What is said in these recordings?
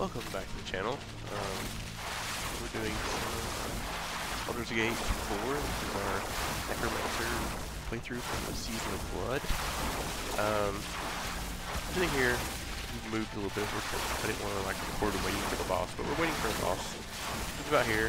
Welcome back to the channel. We're doing Baldur's Gate 4. This is our Necromancer playthrough from the Season of Blood. Sitting here, we've moved a little bit. I didn't want to record waiting for the boss, but we're waiting for the boss. He's about here.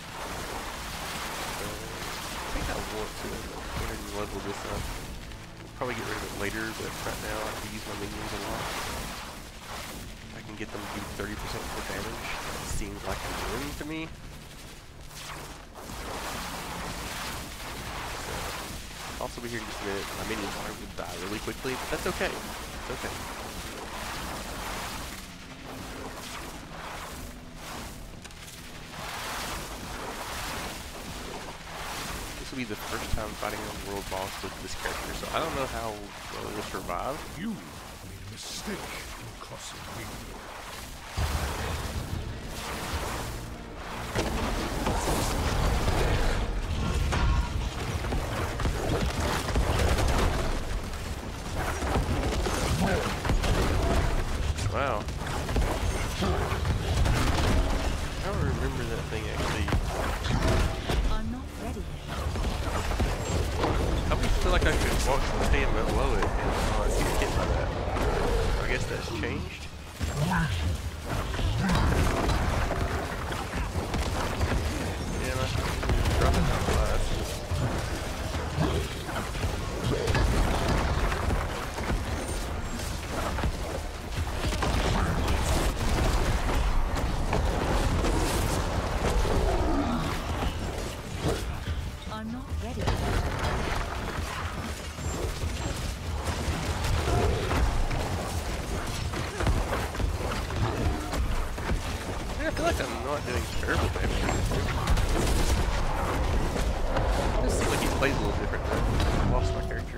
I think I want to go ahead and level this up. Probably get rid of it later, but right now I can use my minions a lot. I can get them to do 30% more damage. That seems like a win to me. So, also be here in just a minute. My minions will die really quickly, but that's okay. It's okay. This will be the first time fighting a world boss with this character, so I don't know how well it will survive. You made a mistake in crossing me. Wow. I don't remember that thing actually. I'm not ready. I always feel like I could walk and stand below it and not get hit by that. I guess that's changed. Yeah, no, dropping down fast. I'm not ready. I feel like I'm not doing terrible damage. It seems like he plays a little different though. I lost my character.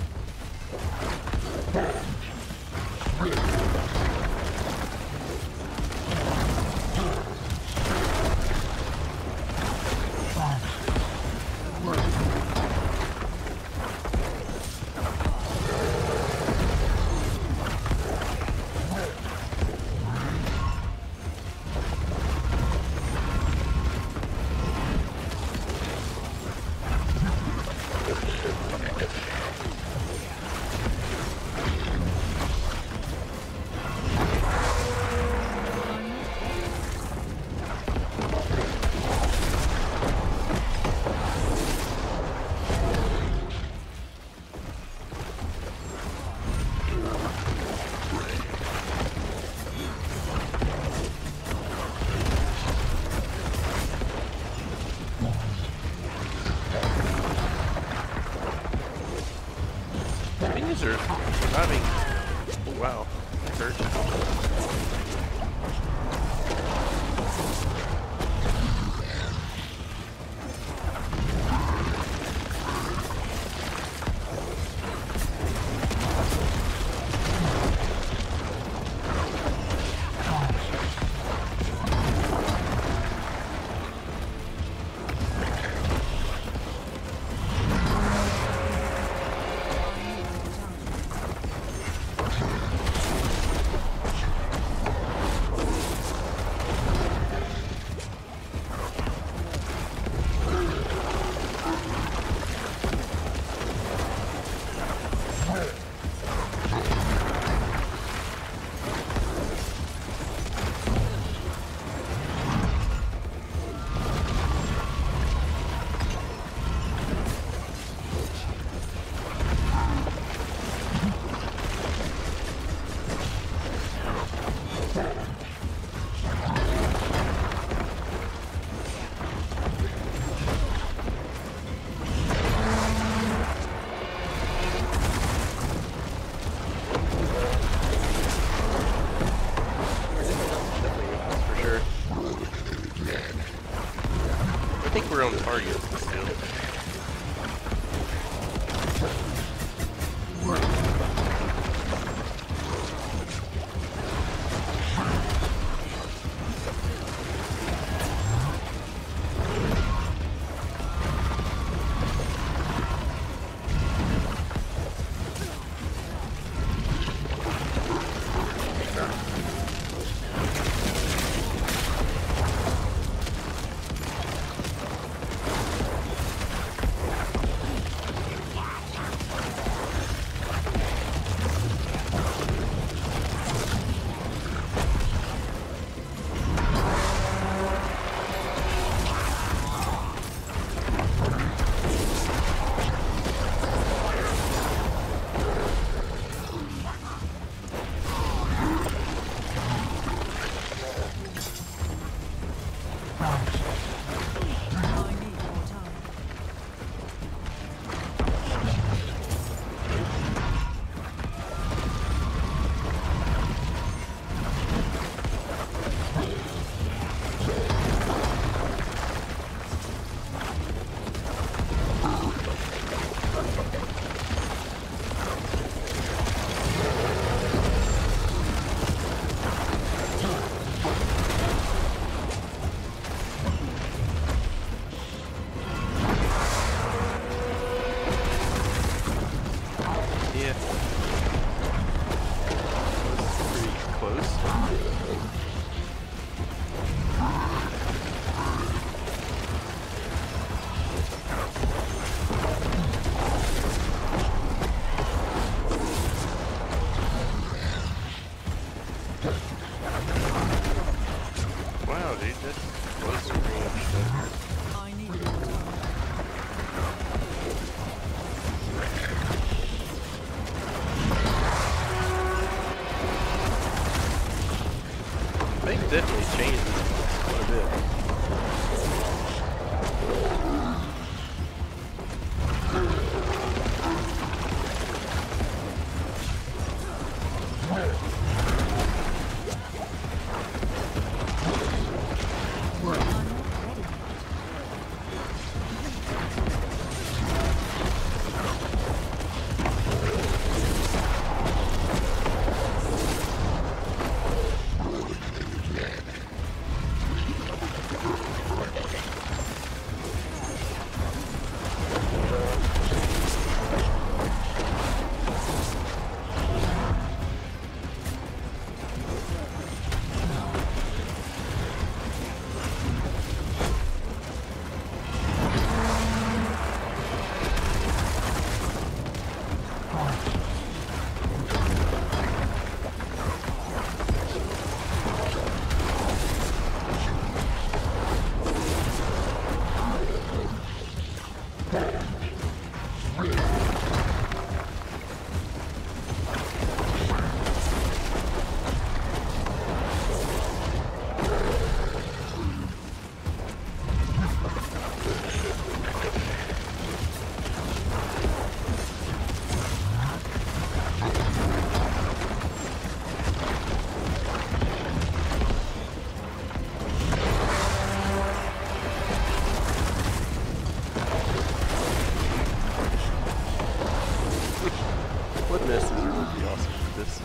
Minions are surviving. Oh, wow, that hurt. I think we're on target still. Wow, dude, that's close range stuff. I need more time. They've definitely changed this class quite a bit. I'm not ready. What messes are would be awesome for this?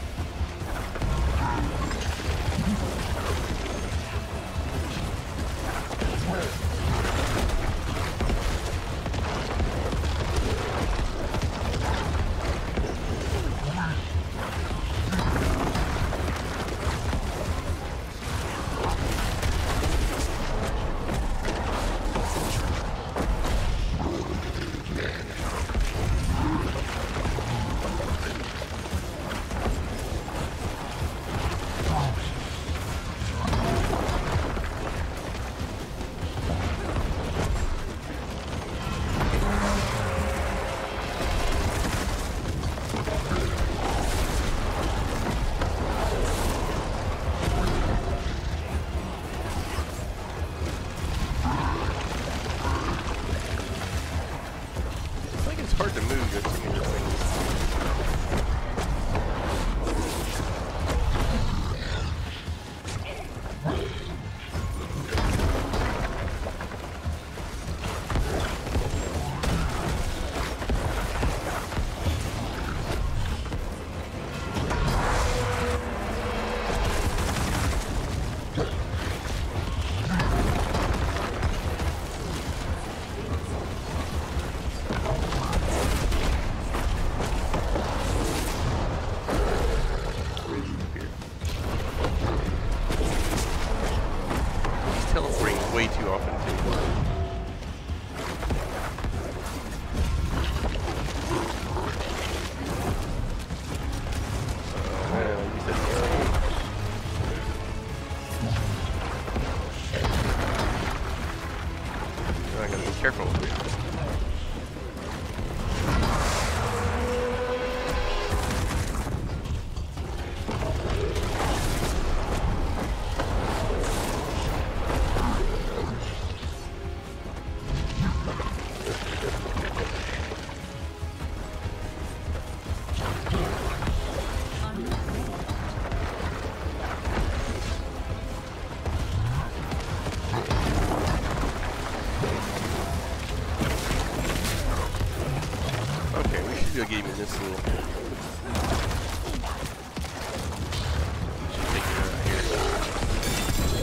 It's like it's hard to move with too many things. He's teleporting way too often too. You said I gotta be careful with it. I'm not ready. Okay, we should be able to get him in this little. Should take it out here.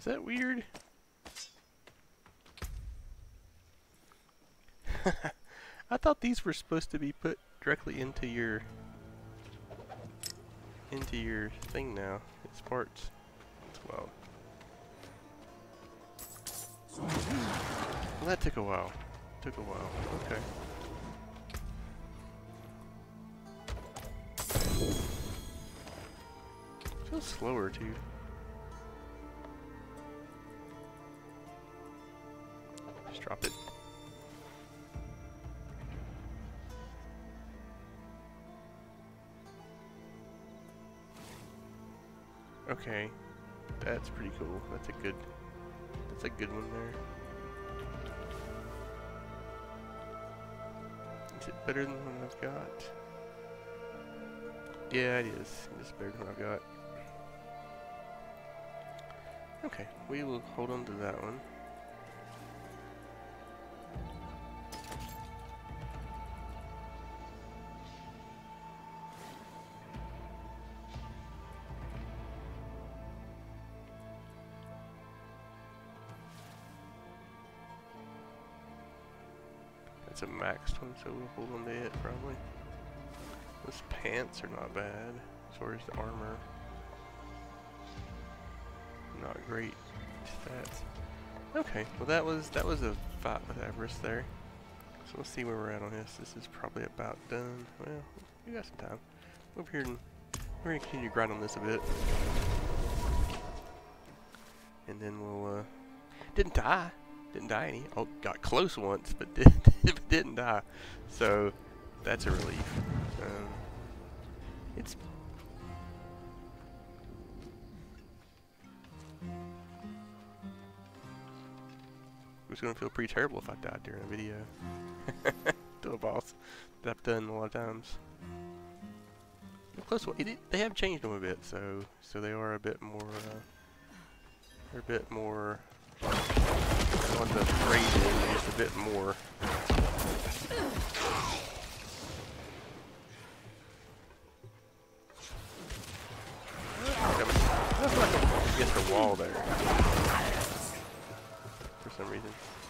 Is that weird? I thought these were supposed to be put directly into your thing now. It's parts. Well, that took a while. Took a while. Okay. Feels slower too. Just drop it. Okay, that's pretty cool. That's a good one there. Is it better than the one I've got? Yeah, it is. It's better than what I've got. Okay, we will hold on to that one. It's a maxed one, so we'll hold on to it probably. Those pants are not bad, as far as the armor. Not great stats. Okay, well that was a fight with Everest there. So let's see where we're at on this. This is probably about done. Well, we got some time. Over here and we're gonna continue to grind on this a bit. And then we'll didn't die any. Oh, got close once, but didn't die. So that's a relief. It's gonna feel pretty terrible if I died during a video to a boss that I've done a lot of times. A close one. They have changed them a bit, so they are a bit more. They're a bit more. What the phrase is, just a bit more. That's like against the wall there. For some reason.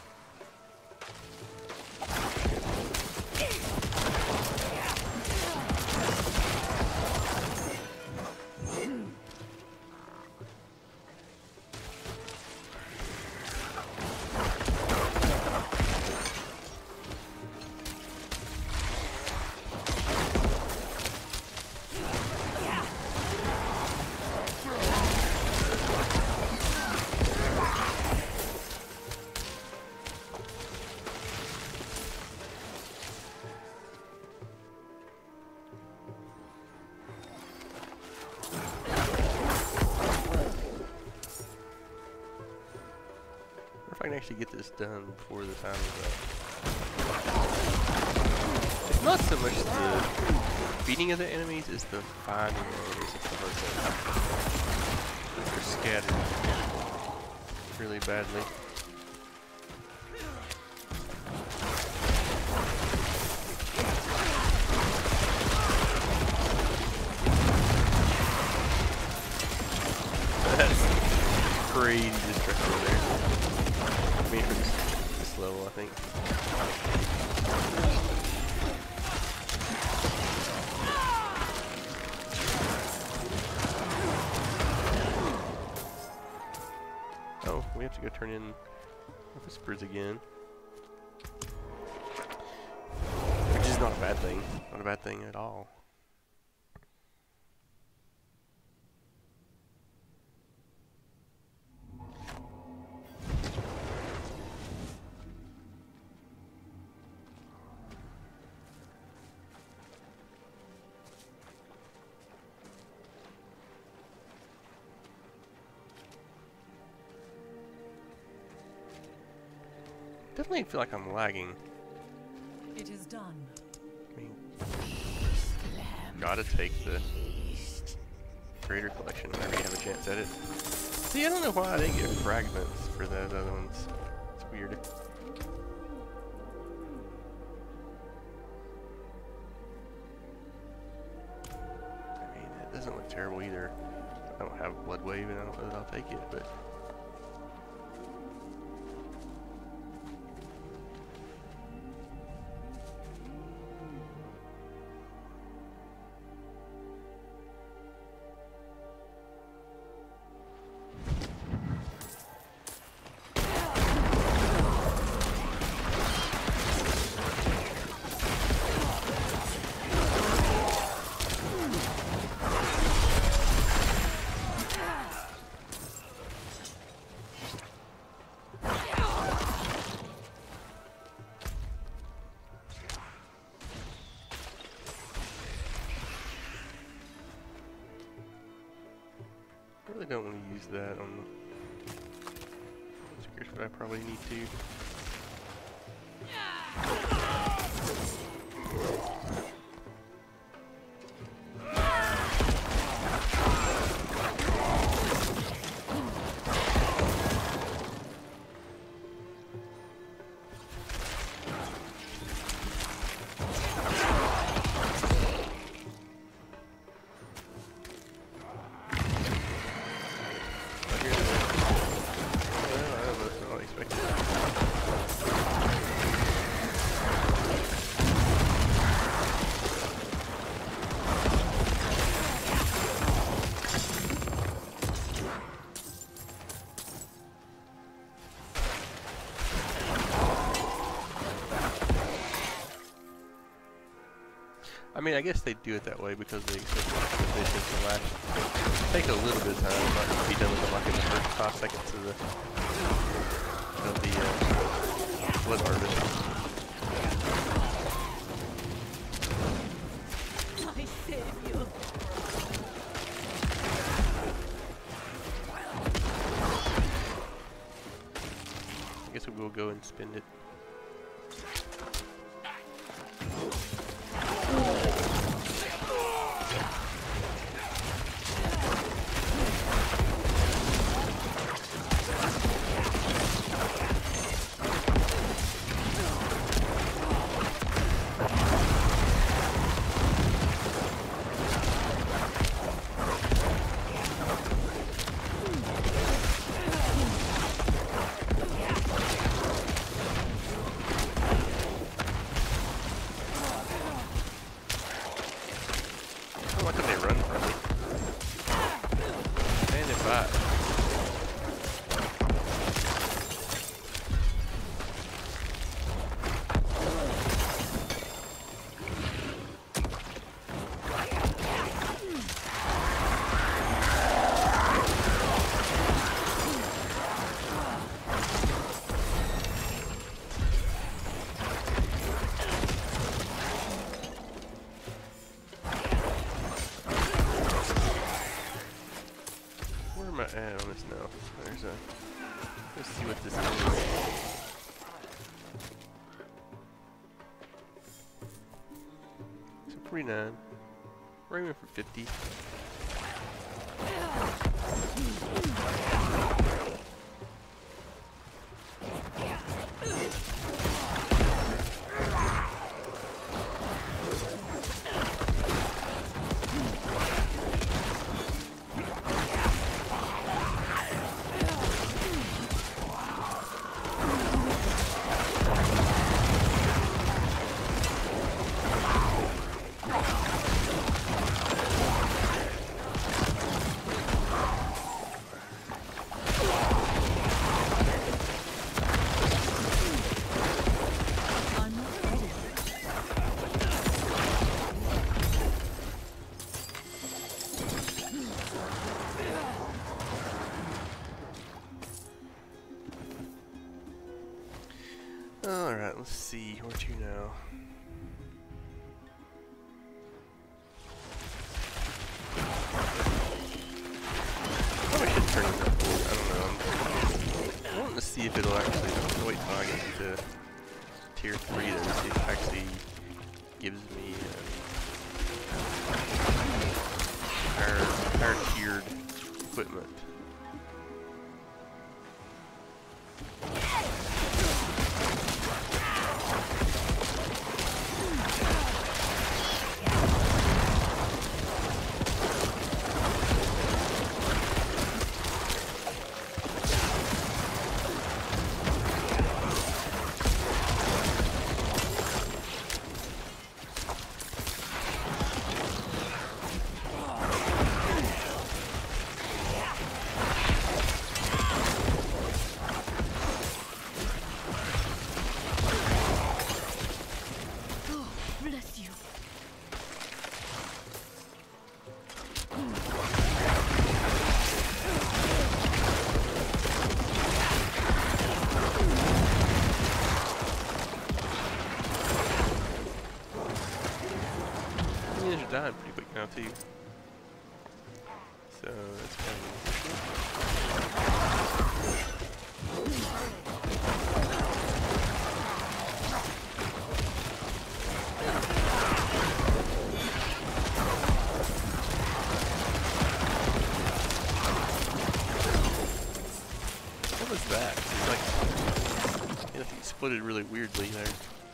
I can actually get this done before the time is up. It's not so much the beating of the enemies, it's the finding the enemies that's the hard thing. They're scattered really badly. That's crazy destruction there. I mean, for this level, I think. Oh, we have to go turn in whispers again. Which is not a bad thing. Not a bad thing at all. Definitely feel like I'm lagging. It is done. I mean, gotta take the Greater Collection whenever you have a chance at it. See, I don't know why I didn't get fragments for those other ones. It's weird. I mean, that doesn't look terrible either. I don't have Blood Wave and I don't know that I'll take it, but really don't want to use that on the Seekers, but I probably need to. I mean, I guess they do it that way because they expect the missions to last. Take a little bit of time, not to be done with them like in the first 5 seconds of the blood harvest. I save you. I guess we will go and spend it. Why couldn't they run from me? And if where am I at on this now? There's a. Let's see what this is. So 49. We're aiming for 50. Alright, let's see. Where to now? Probably should turn this up. I don't know. I'm wanting to see if it'll actually. Wait till I get to tier 3 then, see if it actually gives me higher tiered equipment. Bless you. These are dying pretty quick now too. So that's kind of what was that? It's like, it exploded really weirdly there.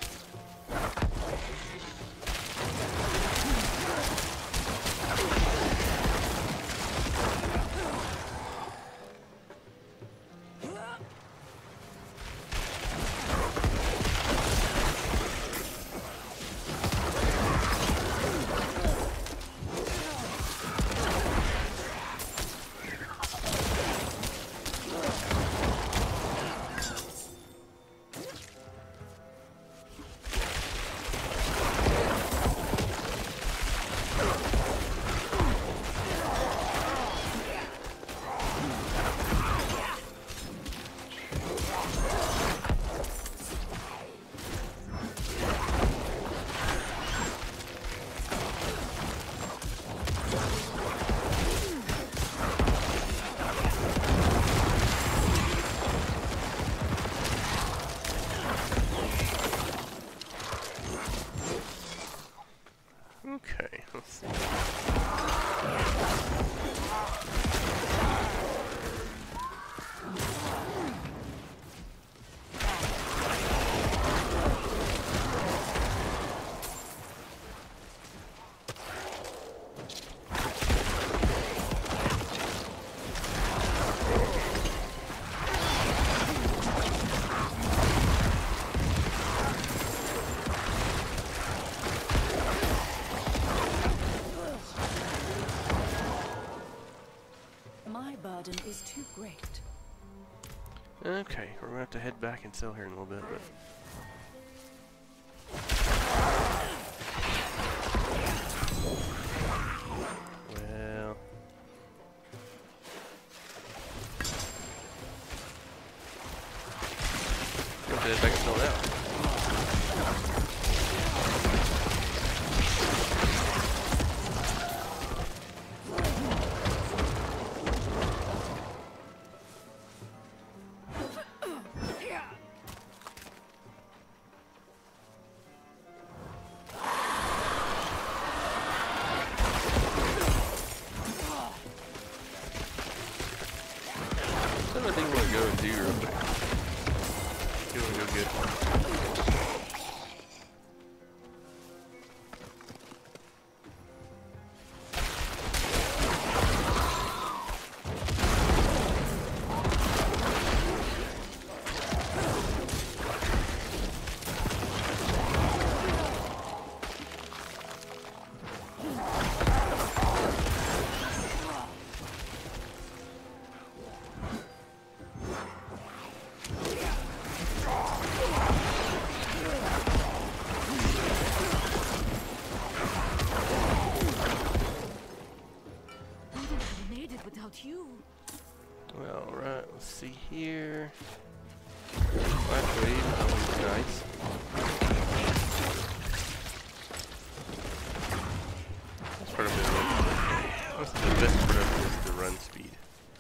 Okay, let's see. My burden is too great. Okay, we're gonna have to head back and sell here in a little bit, but well, we'll have to head back and sell now. Something I think I want to go and do real quick. Feeling real good. Without you. Well, alright, let's see here. Flash wave is always nice. That's part of it. What's the best part of it is the run speed.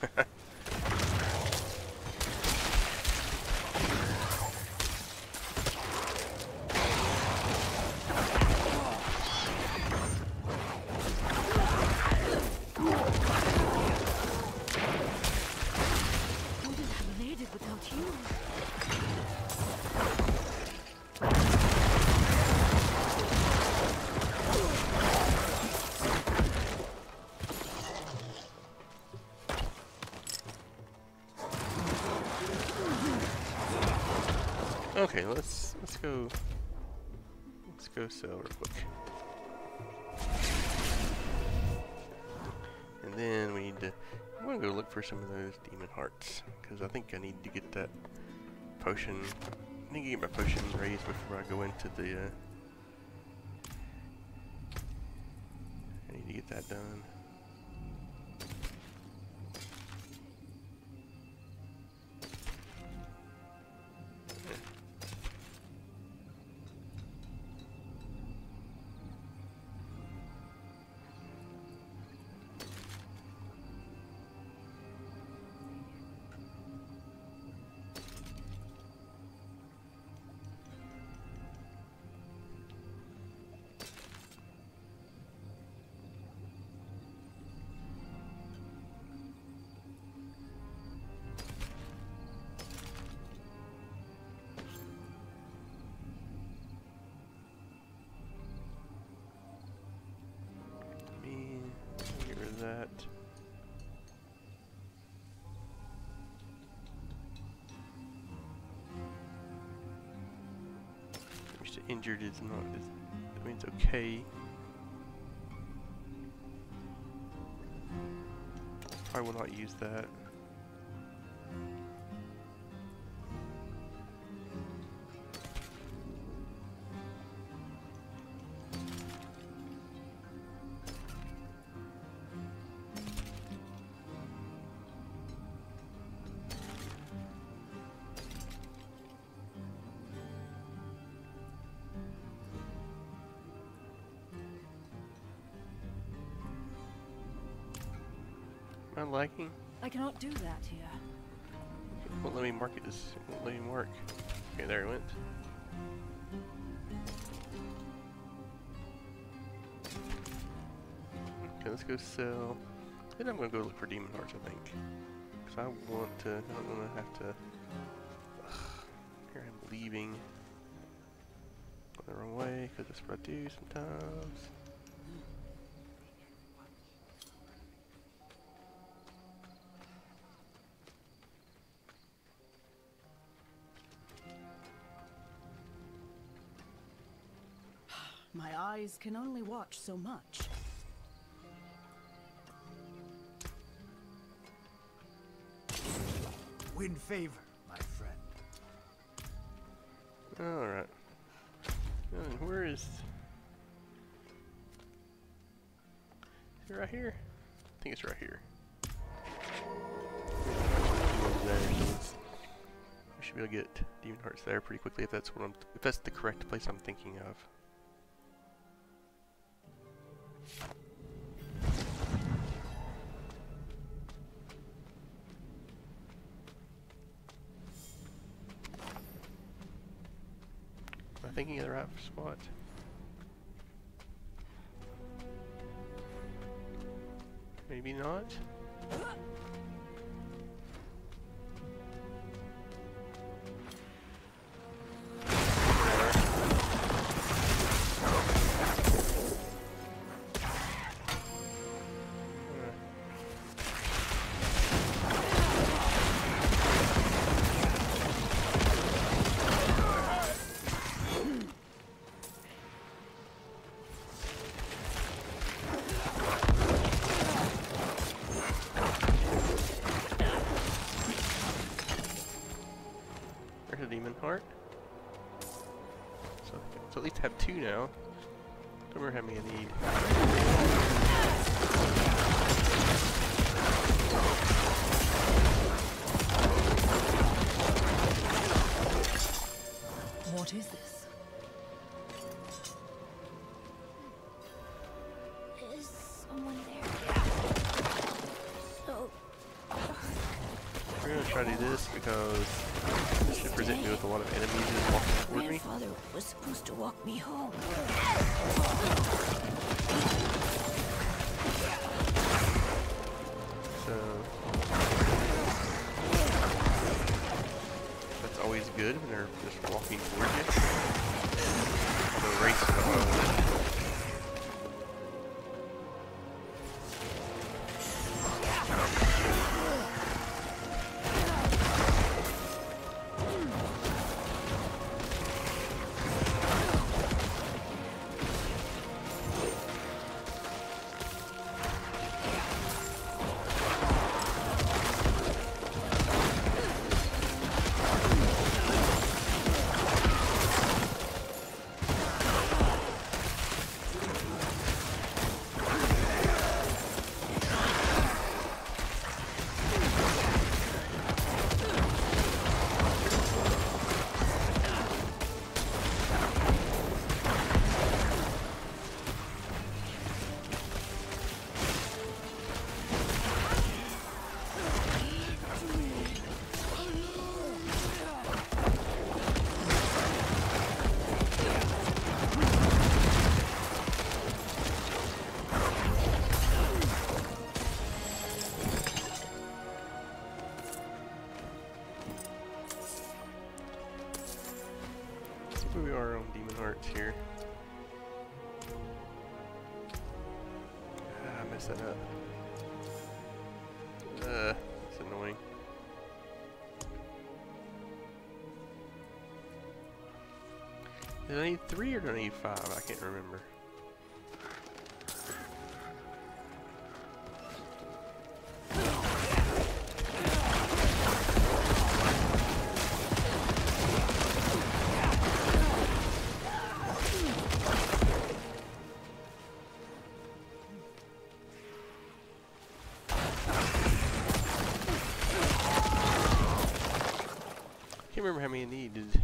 Without you. Okay, let's go sell real quick. And then we need to, I'm gonna go look for some of those demon hearts, because I think I need to get that potion. I need to get my potion raised before I go into the, I need to get that done. that. Injured is not. I mean, it's okay. I will not use that. Am I lagging? I cannot do that here. It won't let me mark it. It won't let me mark. Okay, there it went. Okay, let's go sell. Then I'm gonna go look for demon hearts, I think. Because I want to. I don't want to have to. Here I'm leaving. Going the wrong way, because that's what I do sometimes. My eyes can only watch so much. Win favor, my friend. Alright. And where is... Is it right here? I think it's right here. There, so we should be able to get demon hearts there pretty quickly if that's what if that's the correct place I'm thinking of. Am I thinking of the right spot? Maybe not. Demon heart. So at least have two now. Don't remember how many I need. What is this? Is someone there? So We're gonna try to do this because this should present me with a lot of enemies just walking toward me. my father was supposed to walk me home. So that's always good when they're just walking toward you. The race we are on demon hearts here. I messed that up. It's annoying. Do I need 3 or do I need 5? I can't remember. Can't remember how many I needed.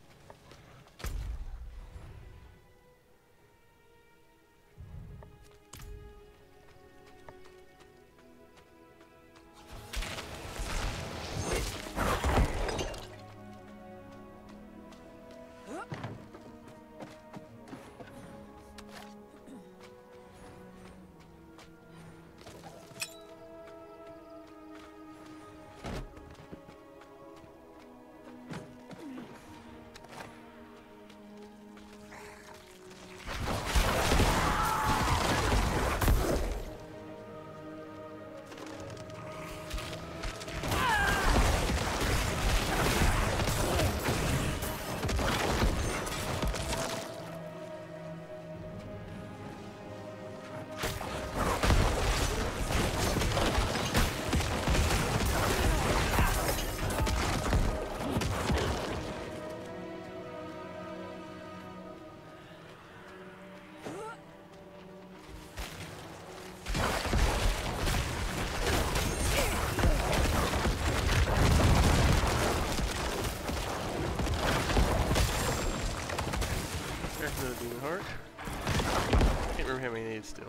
Demon Heart. Can't remember how many I needed still.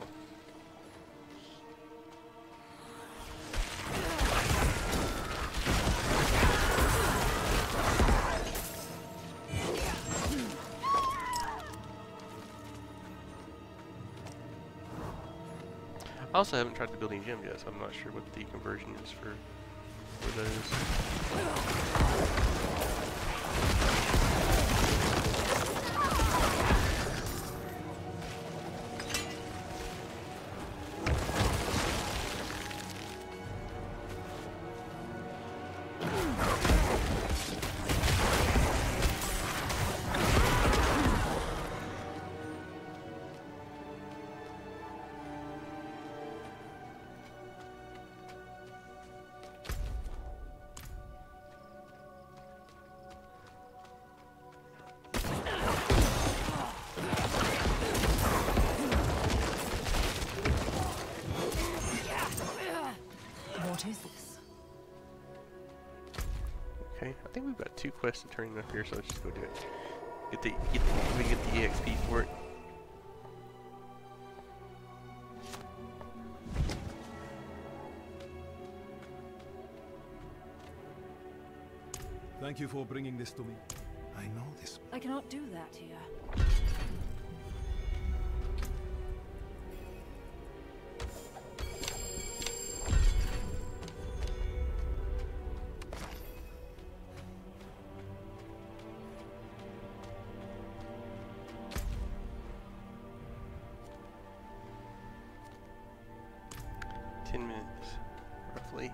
I also haven't tried the building gym yet, so I'm not sure what the conversion is for those. What is this? Okay, I think we've got 2 quests to turn up here, so let's just go do it. Get the EXP for it. Thank you for bringing this to me. I know this. I cannot do that here. Roughly.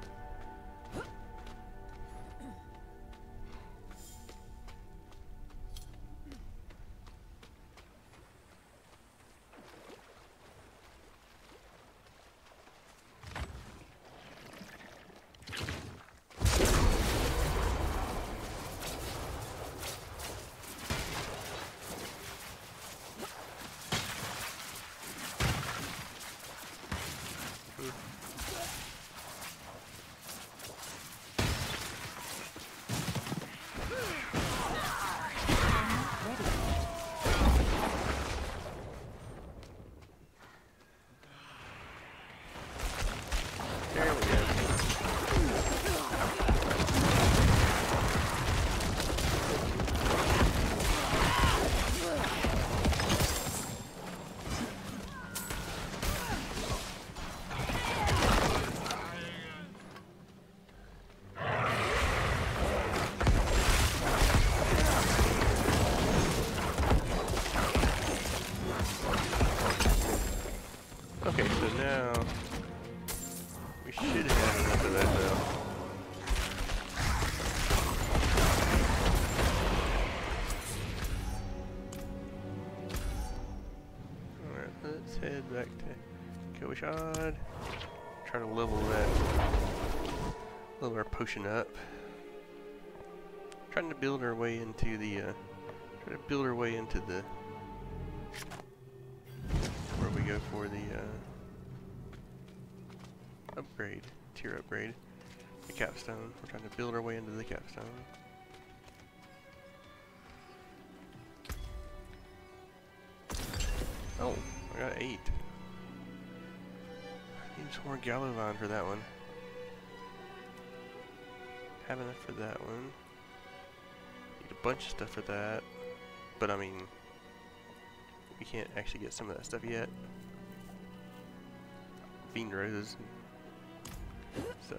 Okay, so now We should have enough of that though. Alright, let's head back to Koashad. Try to level our potion up. Trying to build our way into the where we go for the upgrade, tier upgrade, the capstone. We're trying to build our way into the capstone. Oh, I got 8. Need some more Gallovine for that one. Have enough for that one. Need a bunch of stuff for that. But I mean, we can't actually get some of that stuff yet. Fiend roses. So.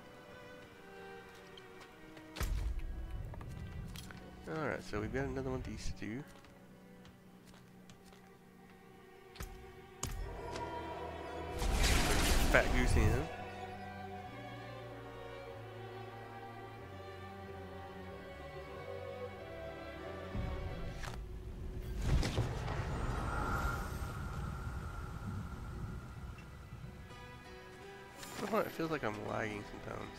Alright, so we've got another one of these to do. Fat Goose in. It feels like I'm lagging sometimes.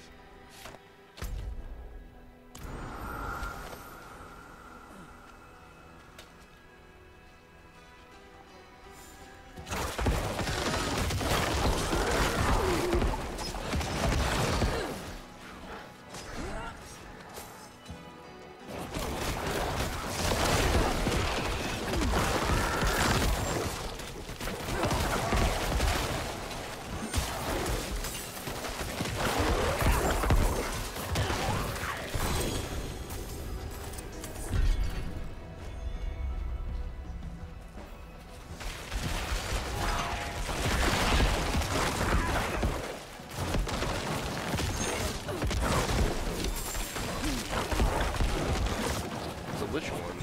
Which one?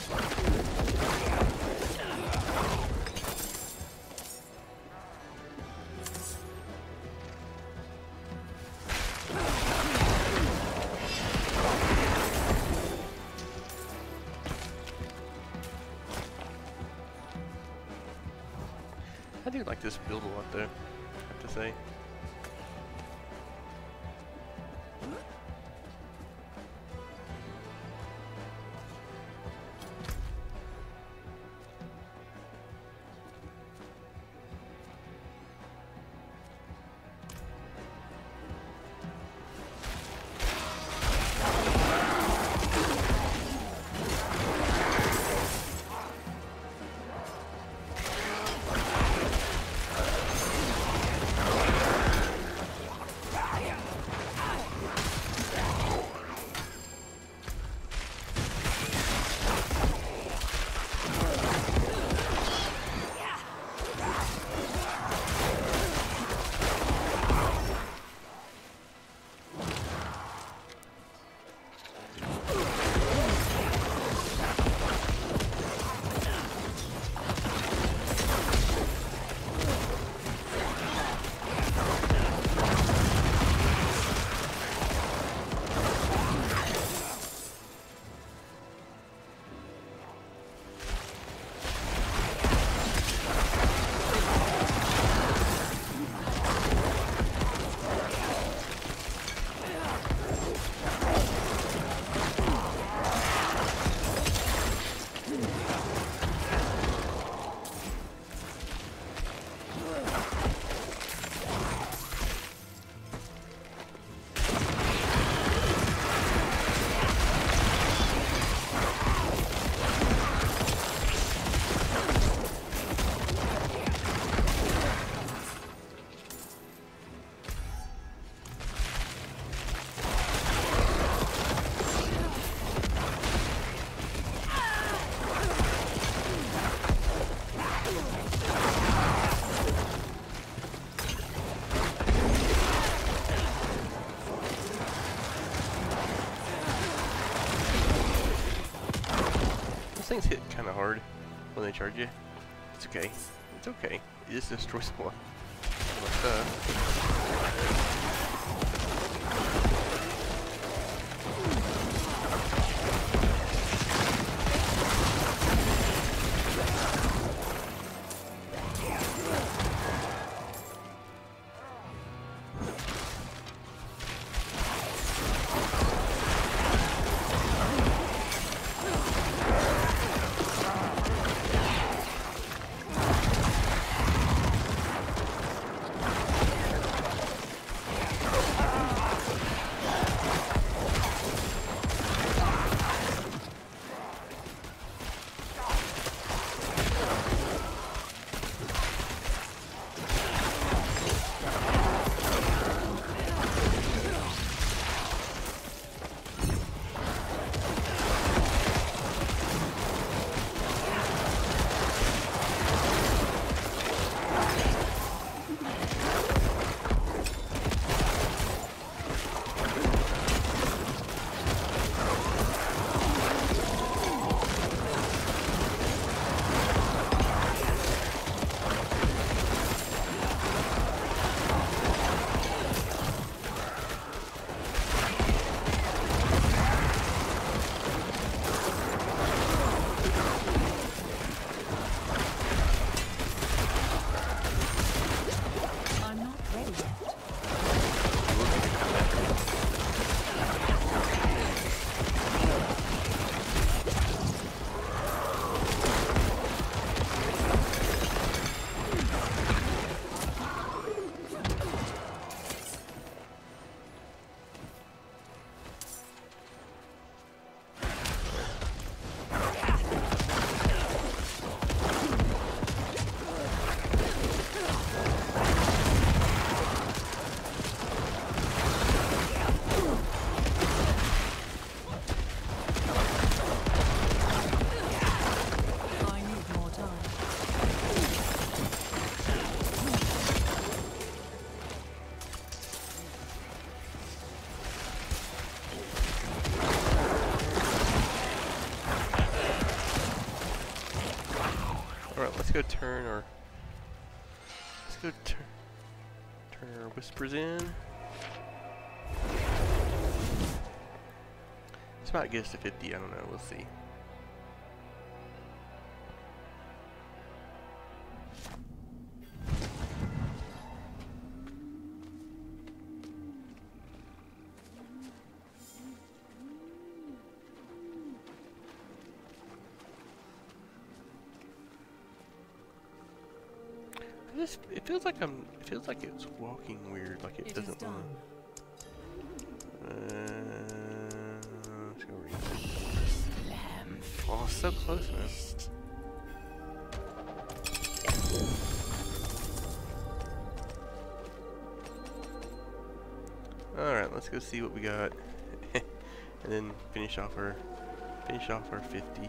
I do like this build a lot though, I have to say. Things hit kind of hard when they charge you. It's okay. It's okay. It just destroys a lot of stuff. go turn our turn our whispers in. This might get us to 50. I don't know. We'll see. It feels like it's walking weird, like it doesn't want to. Let's go read it. Oh, so close, man. Alright, let's go see what we got. And then finish off our 50.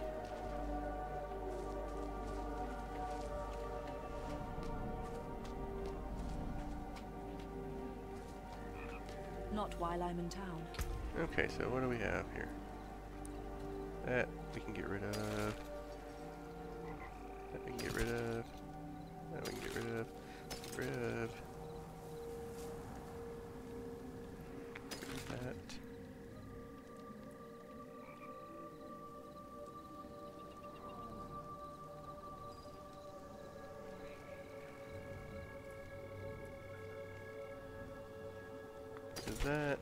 Not while I'm in town. Okay, so what do we have here? That we can get rid of. That we can get rid of. That we can get rid of. Get rid of. That. That,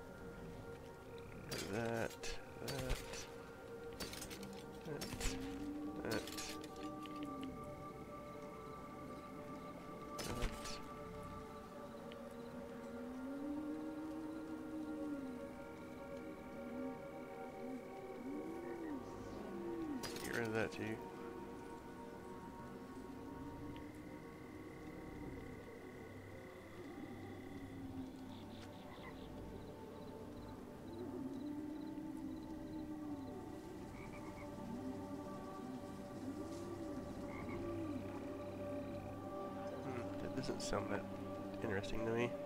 get rid of that too. Doesn't sound that interesting to me.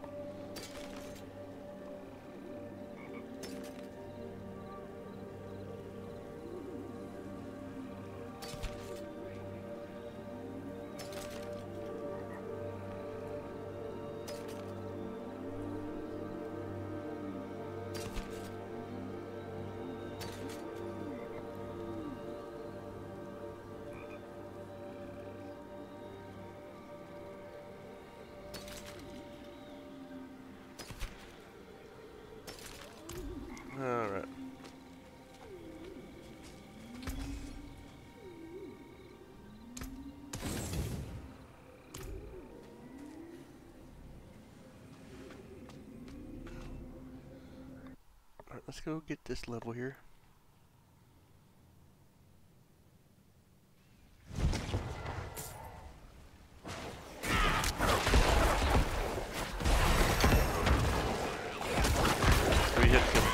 Alright. Alright, let's go get this level here. We hit some.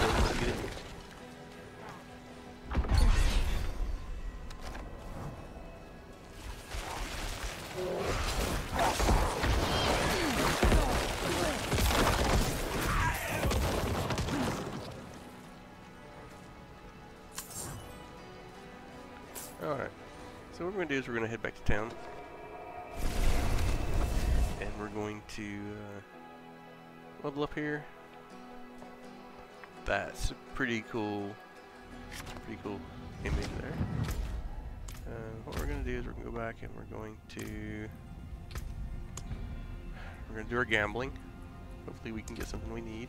Alright, so what we're going to do is we're going to head back to town. And we're going to level up here. That's a pretty cool image there. What we're going to do is we're going to go back and we're going to do our gambling. Hopefully we can get something we need.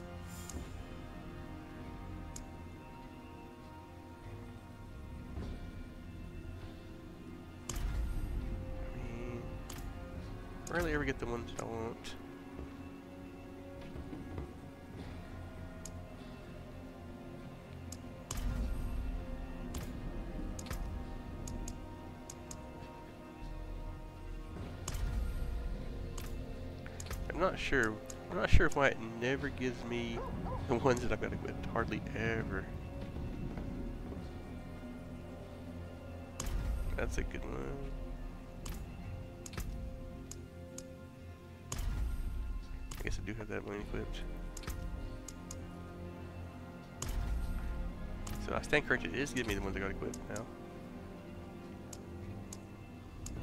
Rarely ever get the ones that I want. I'm not sure why it never gives me the ones that I've got equipped. Hardly ever. That's a good one. I guess I do have that one equipped. So I stand corrected, it is giving me the ones I got equipped now.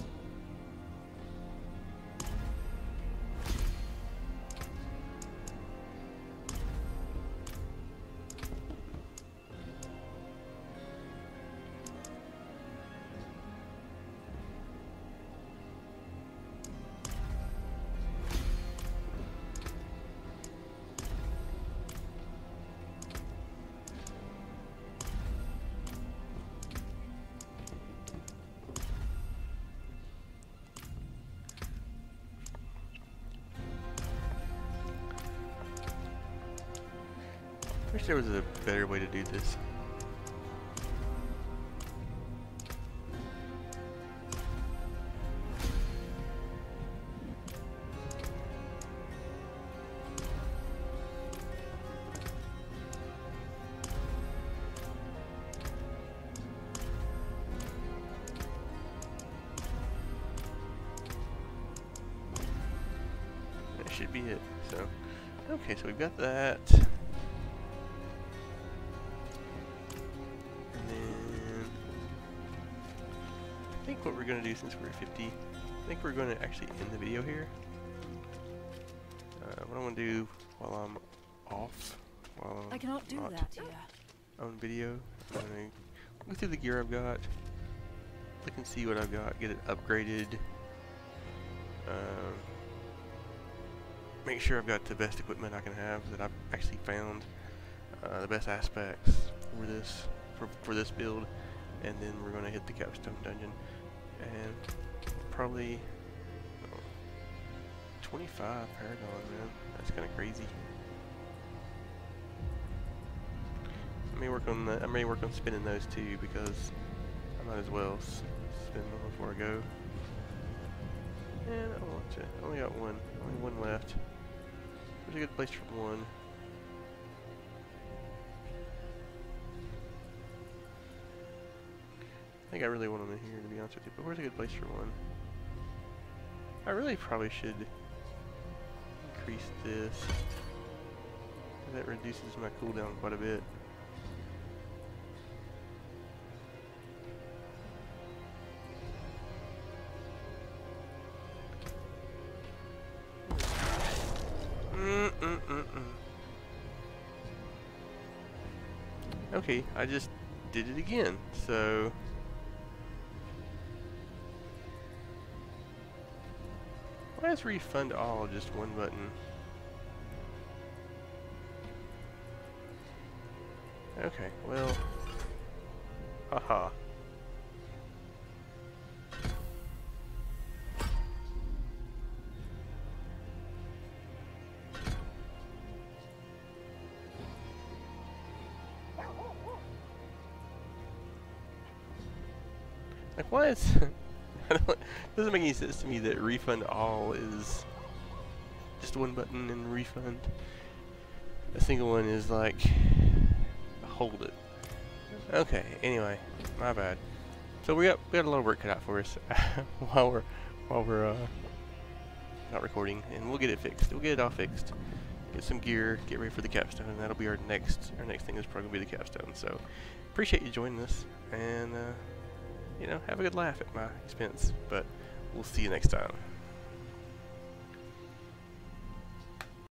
Wish there was a better way to do this. That should be it. So, okay, so we've got that. I think what we're going to do since we're at 50, I think we're going to actually end the video here. What I want to do while I'm off, while I'm I cannot do not that here. on video, I'm going to go through the gear I've got, look and see what I've got, get it upgraded, make sure I've got the best equipment I can have that I've actually found, the best aspects for this build, and then we're going to hit the capstone dungeon, and probably 25 Paragon, man. That's kind of crazy. I may work on spinning those too, because I might as well spin them before I go. And I don't want to. I only got only one left. There's a good place for one. I think I really want them in here, to be honest with you, but where's a good place for one? I really probably should increase this. That reduces my cooldown quite a bit. Okay, I just did it again, so... Why is refund all just one button? Okay, well... Haha. Like, why is... it doesn't make any sense to me that refund all is just one button and refund. A single one is like hold it. Okay, anyway, my bad. So we got a lot of work cut out for us while we're not recording, and we'll get it fixed. We'll get it all fixed. Get some gear, get ready for the capstone, and that'll be our next thing is probably gonna be the capstone. So appreciate you joining us, and you know, have a good laugh at my expense, but we'll see you next time.